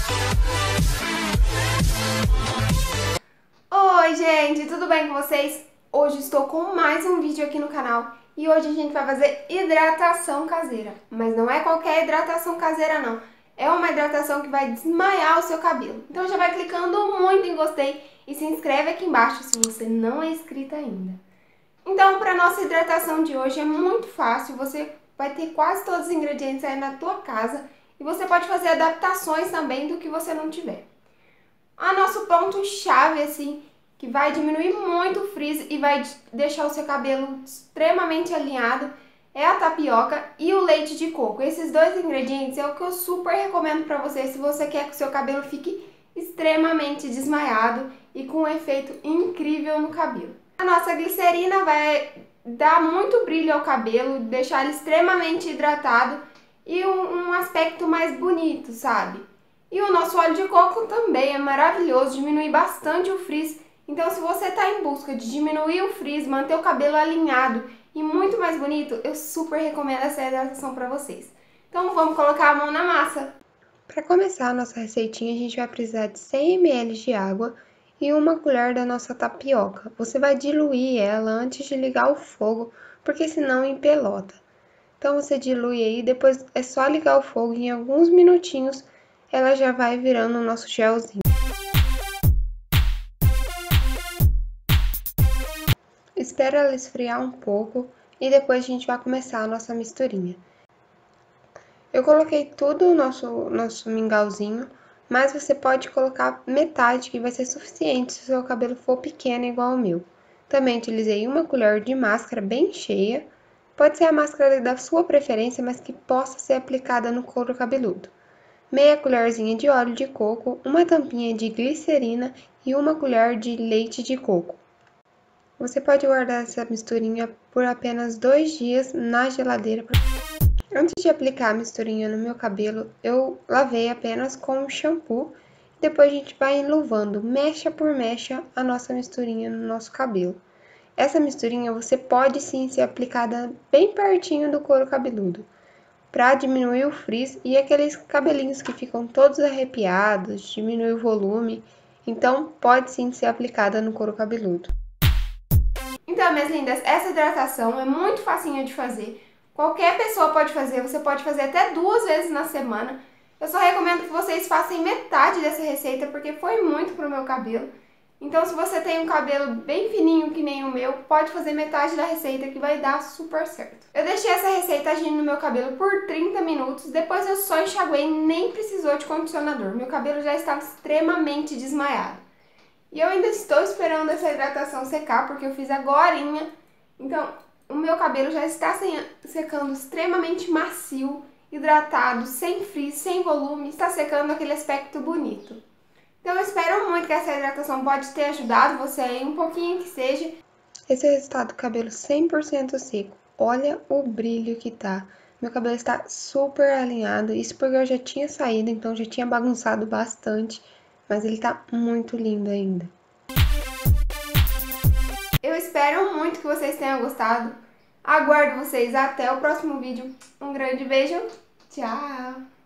Oi gente, tudo bem com vocês? Hoje estou com mais um vídeo aqui no canal e hoje a gente vai fazer hidratação caseira. Mas não é qualquer hidratação caseira não, é uma hidratação que vai desmaiar o seu cabelo. Então já vai clicando muito em gostei e se inscreve aqui embaixo se você não é inscrito ainda. Então para nossa hidratação de hoje é muito fácil, você vai ter quase todos os ingredientes aí na tua casa e você pode fazer adaptações também do que você não tiver. O nosso ponto-chave, assim, que vai diminuir muito o frizz e vai deixar o seu cabelo extremamente alinhado, é a tapioca e o leite de coco. Esses dois ingredientes é o que eu super recomendo para você se você quer que o seu cabelo fique extremamente desmaiado e com um efeito incrível no cabelo. A nossa glicerina vai dar muito brilho ao cabelo, deixar ele extremamente hidratado e um aspecto mais bonito, sabe? E o nosso óleo de coco também é maravilhoso, diminui bastante o frizz. Então se você está em busca de diminuir o frizz, manter o cabelo alinhado e muito mais bonito, eu super recomendo essa hidratação para vocês. Então vamos colocar a mão na massa. Para começar a nossa receitinha, a gente vai precisar de 100 ml de água e uma colher da nossa tapioca. Você vai diluir ela antes de ligar o fogo, porque senão empelota. Então você dilui aí, depois é só ligar o fogo e em alguns minutinhos ela já vai virando o nosso gelzinho. Espera ela esfriar um pouco e depois a gente vai começar a nossa misturinha. Eu coloquei tudo o nosso mingauzinho, mas você pode colocar metade, que vai ser suficiente se o seu cabelo for pequeno igual o meu. Também utilizei uma colher de máscara bem cheia, pode ser a máscara da sua preferência, mas que possa ser aplicada no couro cabeludo. Meia colherzinha de óleo de coco, uma tampinha de glicerina e uma colher de leite de coco. Você pode guardar essa misturinha por apenas 2 dias na geladeira. Antes de aplicar a misturinha no meu cabelo, eu lavei apenas com shampoo. Depois a gente vai enluvando mecha por mecha a nossa misturinha no nosso cabelo. Essa misturinha você pode sim ser aplicada bem pertinho do couro cabeludo, para diminuir o frizz e aqueles cabelinhos que ficam todos arrepiados, diminuir o volume. Então pode sim ser aplicada no couro cabeludo. Então, minhas lindas, essa hidratação é muito facinha de fazer. Qualquer pessoa pode fazer, você pode fazer até 2 vezes na semana. Eu só recomendo que vocês façam metade dessa receita, porque foi muito pro meu cabelo. Então, se você tem um cabelo bem fininho que nem o meu, pode fazer metade da receita que vai dar super certo. Eu deixei essa receita agindo no meu cabelo por 30 minutos, depois eu só enxaguei, nem precisou de condicionador. Meu cabelo já estava extremamente desmaiado. E eu ainda estou esperando essa hidratação secar, porque eu fiz agorinha. Então, o meu cabelo já está secando extremamente macio, hidratado, sem frizz, sem volume, está secando aquele aspecto bonito. Então eu espero muito que essa hidratação pode ter ajudado você aí, um pouquinho que seja. Esse é o resultado do cabelo 100% seco. Olha o brilho que tá. Meu cabelo está super alinhado, isso porque eu já tinha saído, então já tinha bagunçado bastante, mas ele tá muito lindo ainda. Eu espero muito que vocês tenham gostado. Aguardo vocês até o próximo vídeo. Um grande beijo. Tchau!